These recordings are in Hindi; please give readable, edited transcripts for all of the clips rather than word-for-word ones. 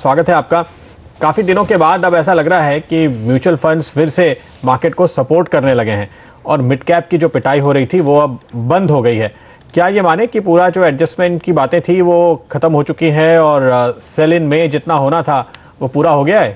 स्वागत है आपका। काफ़ी दिनों के बाद अब ऐसा लग रहा है कि म्यूचुअल फंड्स फिर से मार्केट को सपोर्ट करने लगे हैं और मिड कैप की जो पिटाई हो रही थी वो अब बंद हो गई है। क्या ये माने कि पूरा जो एडजस्टमेंट की बातें थी वो खत्म हो चुकी हैं और सेल इन में जितना होना था वो पूरा हो गया है?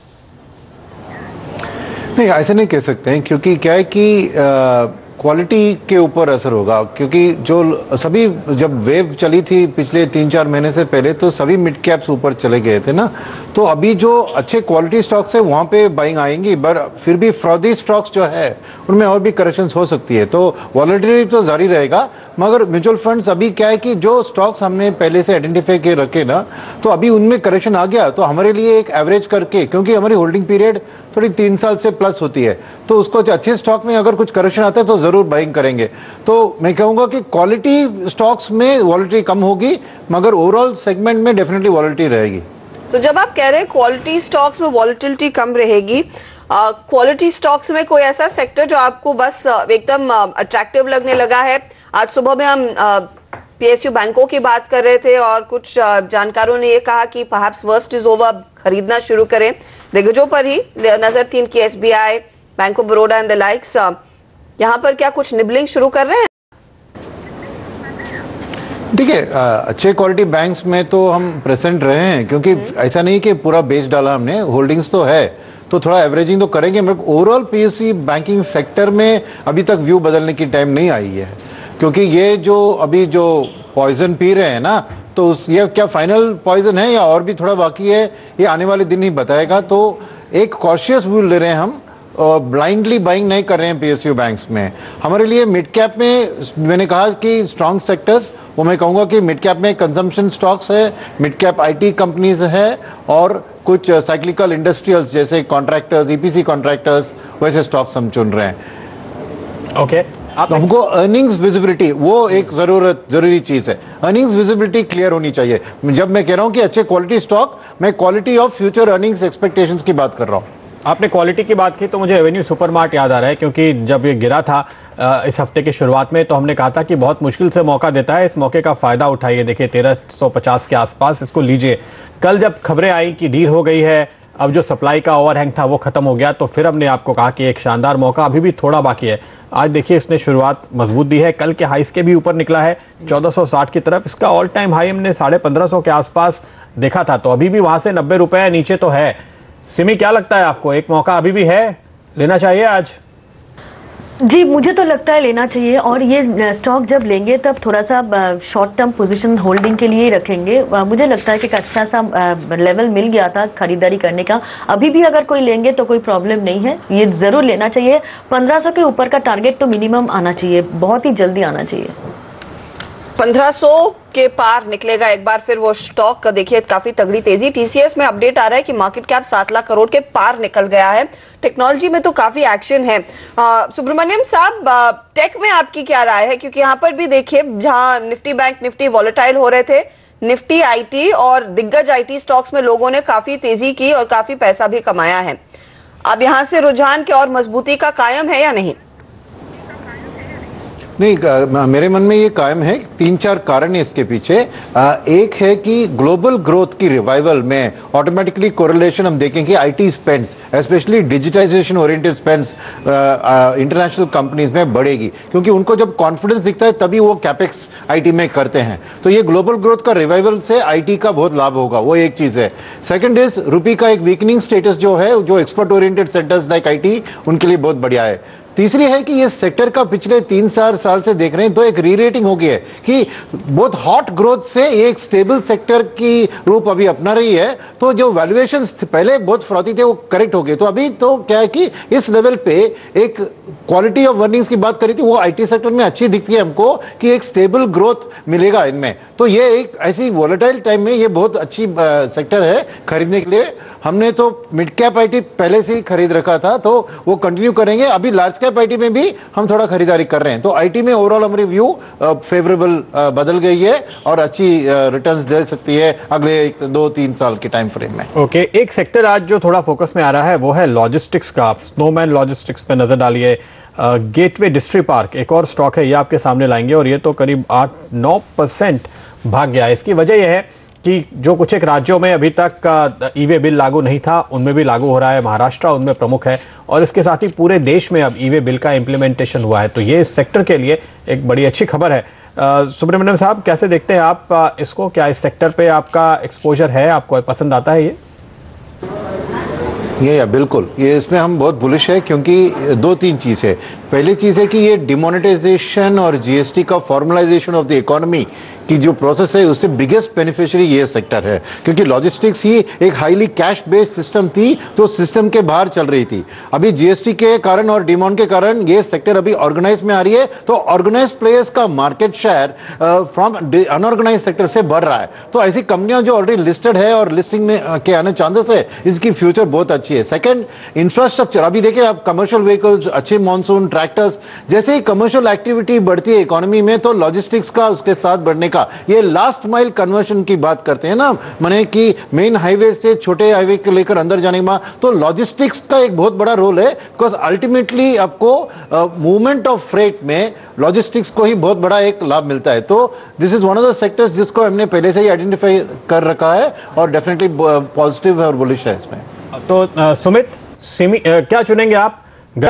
नहीं, ऐसे नहीं कह सकते हैं, क्योंकि क्या है कि क्वालिटी के ऊपर असर होगा। क्योंकि जो सभी जब वेव चली थी पिछले 3-4 महीने से पहले, तो सभी मिड कैप्स ऊपर चले गए थे ना। तो अभी जो अच्छे क्वालिटी स्टॉक्स है वहाँ पे बाइंग आएंगी, पर फिर भी फ्रॉडी स्टॉक्स जो है उनमें और भी करेक्शंस हो सकती है। तो वॉलेटिलिटी तो जारी रहेगा, मगर म्यूचुअल फंड्स अभी क्या है कि जो स्टॉक्स हमने पहले से आइडेंटिफाई के रखे ना, तो अभी उनमें करेक्शन आ गया। तो हमारे लिए एक एवरेज करके, क्योंकि हमारी होल्डिंग पीरियड थोड़ी 3 साल से प्लस होती है, तो उसको अच्छे स्टॉक में अगर कुछ करेक्शन आता है तो जरूर बाइंग करेंगे। तो मैं कहूँगा कि क्वालिटी स्टॉक्स में वॉलेटिलिटी कम होगी, मगर ओवरऑल सेगमेंट में डेफिनेटली वॉलेटिलिटी रहेगी। तो जब आप कह रहे हैं क्वालिटी स्टॉक्स में वॉलेटिलिटी कम रहेगी, क्वालिटी स्टॉक्स में कोई ऐसा सेक्टर जो आपको बस एकदम अट्रैक्टिव लगने लगा है? आज सुबह में हम पीएसयू बैंकों की बात कर रहे थे और कुछ जानकारों ने ये कहा कि परहैप्स वर्स्ट इज ओवर, खरीदना शुरू करें। दिग्गजों पर ही नजर थी इनकी, SBI, bank of Baroda and the likes. यहाँ पर क्या कुछ निबलिंग शुरू कर रहे हैं? ठीक है, अच्छे क्वालिटी बैंक्स में तो हम प्रेजेंट रहे हैं, क्योंकि ऐसा नहीं कि पूरा बेच डाला हमने, होल्डिंग्स तो है, तो थोड़ा एवरेजिंग तो करेंगे। मगर ओवरऑल पीएसयू बैंकिंग सेक्टर में अभी तक व्यू बदलने की टाइम नहीं आई है, क्योंकि ये जो अभी जो पॉइजन पी रहे हैं ना, तो ये क्या फाइनल पॉइजन है या और भी थोड़ा बाकी है, ये आने वाले दिन ही बताएगा। तो एक कॉशियस व्यू ले रहे हैं हम, ब्लाइंडली बाइंग नहीं कर रहे हैं पीएसयू बैंक्स में। हमारे लिए मिड कैप में मैंने कहा कि स्ट्रॉन्ग सेक्टर्स, वो मैं कहूँगा कि मिड कैप में कंजम्पशन स्टॉक्स है, मिड कैप आईटी कंपनीज है, और कुछ साइक्लिकल इंडस्ट्रियल्स जैसे कॉन्ट्रैक्टर्स, ईपीसी कॉन्ट्रैक्टर्स, वैसे स्टॉक्स हम चुन रहे हैं। ओके, तो हमको अर्निंग्स विजिबिलिटी, वो एक जरूरी चीज है। अर्निंग्स विजिबिलिटी क्लियर होनी चाहिए। जब मैं कह रहा हूं कि अच्छे क्वालिटी स्टॉक, मैं quality of future earnings expectations की बात कर रहा हूं। आपने क्वालिटी की बात की तो मुझे एवेन्यू सुपरमार्ट याद आ रहा है, क्योंकि जब ये गिरा था इस हफ्ते की शुरुआत में, तो हमने कहा था कि बहुत मुश्किल से मौका देता है, इस मौके का फायदा उठाइए। देखिए 1350 के आसपास इसको लीजिए। कल जब खबरें आई कि डील हो गई है, अब जो सप्लाई का ओवरहैंग था वो खत्म हो गया, तो फिर हमने आपको कहा कि एक शानदार मौका अभी भी थोड़ा बाकी है। आज देखिए इसने शुरुआत मजबूत दी है, कल के हाईस के भी ऊपर निकला है 1460 की तरफ। इसका ऑल टाइम हाई हमने 1550 के आसपास देखा था, तो अभी भी वहां से 90 रुपए नीचे तो है। सिमी, क्या लगता है आपको, एक मौका अभी भी है, लेना चाहिए आज? जी, मुझे तो लगता है लेना चाहिए, और ये स्टॉक जब लेंगे तब थोड़ा सा शॉर्ट टर्म पोजीशन होल्डिंग के लिए ही रखेंगे। मुझे लगता है कि एक अच्छा सा लेवल मिल गया था खरीदारी करने का। अभी भी अगर कोई लेंगे तो कोई प्रॉब्लम नहीं है, ये जरूर लेना चाहिए। 1500 के ऊपर का टारगेट तो मिनिमम आना चाहिए, बहुत ही जल्दी आना चाहिए। 1500 के पार निकलेगा एक बार फिर वो स्टॉक का। देखिए काफी तगड़ी तेजी। टीसीएस में अपडेट आ रहा है कि मार्केट कैप 7 लाख करोड़ के पार निकल गया है। टेक्नोलॉजी में तो काफी एक्शन है। सुब्रमण्यम साहब, टेक में आपकी क्या राय है? क्योंकि यहाँ पर भी देखिए, जहां निफ्टी बैंक निफ्टी वॉलेटाइल हो रहे थे, निफ्टी आईटी और दिग्गज आईटी स्टॉक्स में लोगों ने काफी तेजी की और काफी पैसा भी कमाया है। अब यहाँ से रुझान की और मजबूती का कायम है या नहीं? नहीं, मेरे मन में ये कायम है। 3-4 कारण है इसके पीछे। एक है कि ग्लोबल ग्रोथ की रिवाइवल में ऑटोमेटिकली कोरिलेशन हम देखेंगे IT spends, specially digitization oriented spends international companies में बढ़ेगी, क्योंकि उनको जब कॉन्फिडेंस दिखता है तभी वो कैपेक्स आईटी में करते हैं। तो ये ग्लोबल ग्रोथ का रिवाइवल से आईटी का बहुत लाभ होगा, वो एक चीज है। सेकंड इज रुपी का एक वीकनिंग स्टेटस जो है, जो export oriented sectors like IT, उनके लिए बहुत बढ़िया है। तीसरी है कि ये सेक्टर का पिछले 3-4 साल से देख रहे हैं तो एक री-रेटिंग हो गई है कि बहुत हॉट ग्रोथ से एक स्टेबल सेक्टर की रूप अभी अपना रही है। तो जो वैल्यूएशंस पहले बहुत फ्रॉती थे वो करेक्ट हो गए। तो अभी तो क्या है कि इस लेवल पे एक क्वालिटी ऑफ अर्निंग्स की बात करी थी, वो आईटी सेक्टर में अच्छी दिखती है हमको कि एक स्टेबल ग्रोथ मिलेगा इनमें। तो ये एक ऐसी वॉलेटाइल टाइम में ये बहुत अच्छी सेक्टर है खरीदने के लिए। हमने तो मिड कैप आईटी पहले से ही खरीद रखा था, तो वो कंटिन्यू करेंगे। अभी लार्ज कैप आईटी में भी हम थोड़ा खरीदारी कर रहे हैं। तो आईटी में ओवरऑल हमारी व्यू फेवरेबल बदल गई है और अच्छी रिटर्न्स दे सकती है अगले 2-3 साल के टाइम फ्रेम में। ओके, एक सेक्टर आज जो थोड़ा फोकस में आ रहा है वो है लॉजिस्टिक्स का। स्नोमैन लॉजिस्टिक्स पे नजर डालिए। गेटवे डिस्ट्री पार्क एक और स्टॉक है, ये आपके सामने लाएंगे और ये तो करीब 8-9% भाग गया है। इसकी वजह यह है कि जो कुछ एक राज्यों में अभी तक ई वे बिल लागू नहीं था, उनमें भी लागू हो रहा है। महाराष्ट्र उनमें प्रमुख है और इसके साथ ही पूरे देश में अब ई वे बिल का इम्प्लीमेंटेशन हुआ है। तो ये इस सेक्टर के लिए एक बड़ी अच्छी खबर है। सुब्रमण्यम साहब, कैसे देखते हैं आप इसको? क्या इस सेक्टर पे आपका एक्सपोजर है? आपको पसंद आता है ये? बिल्कुल, ये इसमें हम बहुत बुलिश है क्योंकि दो तीन चीज़ है। पहली चीज़ है कि ये डिमोनेटाइजेशन और जीएसटी का फॉर्मलाइजेशन ऑफ द इकोनॉमी की जो प्रोसेस है उससे बिगेस्ट बेनिफिशियरी ये सेक्टर है, क्योंकि लॉजिस्टिक्स ही एक हाईली कैश बेस्ड सिस्टम थी तो सिस्टम के बाहर चल रही थी। अभी जीएसटी के कारण और डिमोन के कारण ये सेक्टर अभी ऑर्गेनाइज में आ रही है, तो ऑर्गेनाइज प्लेयर्स का market share from unorganize sector से बढ़ रहा है। तो ऐसी कंपनियां जो ऑलरेडी लिस्टेड है और लिस्टिंग में के आने चांसेस है, इसकी फ्यूचर बहुत अच्छी है। सेकंड, इंफ्रास्ट्रक्चर, अभी देखिए आप कमर्शियल व्हीकल्स, अच्छे मानसून, ट्रैक्टर्स, जैसे ही कमर्शियल एक्टिविटी बढ़ती है इकोनॉमी में तो लॉजिस्टिक्स का उसके साथ बढ़ने का, ये लास्ट माइल कन्वर्शन की बात करते हैं ना, माने कि मेन हाईवे से छोटे हाईवे को लेकर अंदर जाने में, तो लॉजिस्टिक्स का एक बहुत बड़ा रोल है, बिकॉज अल्टीमेटली आपको मूवमेंट ऑफ फ्रेट में लॉजिस्टिक्स को ही बहुत बड़ा एक लाभ मिलता है। तो this is one of the sectors जिसको हमने पहले से ही आइडेंटिफाई कर रखा है और डेफिनेटली पॉजिटिव और बुलिश है इसमें। तो सुमित, क्या चुनेंगे आप?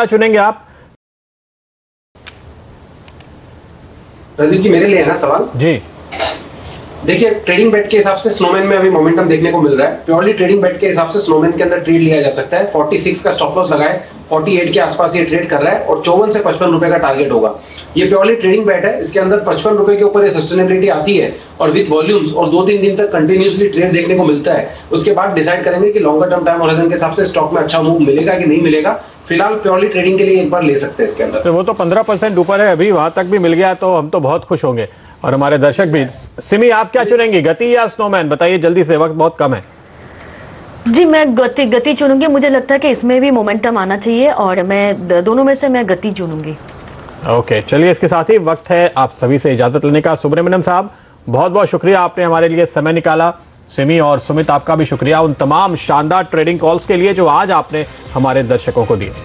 प्रदीप जी, मेरे लिए है ना सवाल जी? देखिए, ट्रेडिंग बेट के हिसाब से स्नोमैन में अभी मोमेंटम देखने को मिल रहा है। प्योरली ट्रेडिंग बेट के हिसाब से स्नोमैन के अंदर ट्रेड लिया जा सकता है। 46 का स्टॉप लॉस लगाए, 48 के आसपास ये ट्रेड कर रहा है और 54 से 55 रुपए का टारगेट होगा। ये प्योरली ट्रेडिंग बेट है, इसके अंदर 55 रुपए के ऊपर ये सस्टेनेबिलिटी आती है और विथ वॉल्यूम्स और 2-3 दिन तक कंटिन्यूसली ट्रेड देखने को मिलता है। उसके बाद डिसाइड करेंगे कि लॉन्गर टर्म टाइम होराइजन के हिसाब से स्टॉक में अच्छा मूव मिलेगा कि नहीं मिलेगा। फिलहाल प्योरली ट्रेडिंग के लिए एक बार ले सकते हैं इसके अंदर। तो वो तो 15% ऊपर है अभी, वहां तक भी मिल गया तो हम तो बहुत खुश होंगे और हमारे दर्शक भी। सिमी, आप क्या चुनेंगी, गति या स्नोमैन? बताइए जल्दी से, वक्त बहुत कम है। जी, मैं गति चुनूंगी। मुझे लगता है कि इसमें भी मोमेंटम आना चाहिए और मैं दोनों में से मैं गति चुनूंगी। ओके, चलिए, इसके साथ ही वक्त है आप सभी से इजाजत लेने का। सुब्रमण्यम साहब, बहुत बहुत शुक्रिया, आपने हमारे लिए समय निकाला। सिमी और सुमित, आपका भी शुक्रिया उन तमाम शानदार ट्रेडिंग कॉल्स के लिए जो आज आपने हमारे दर्शकों को दिए।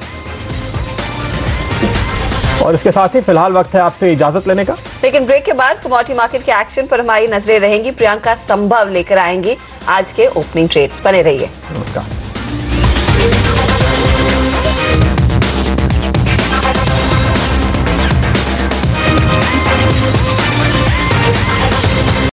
और इसके साथ ही फिलहाल वक्त है आपसे इजाजत लेने का, लेकिन ब्रेक के बाद कमोडिटी मार्केट के एक्शन पर हमारी नजरें रहेंगी। प्रियंका संभव लेकर आएंगी आज के ओपनिंग ट्रेड्स। बने रहिए। नमस्कार।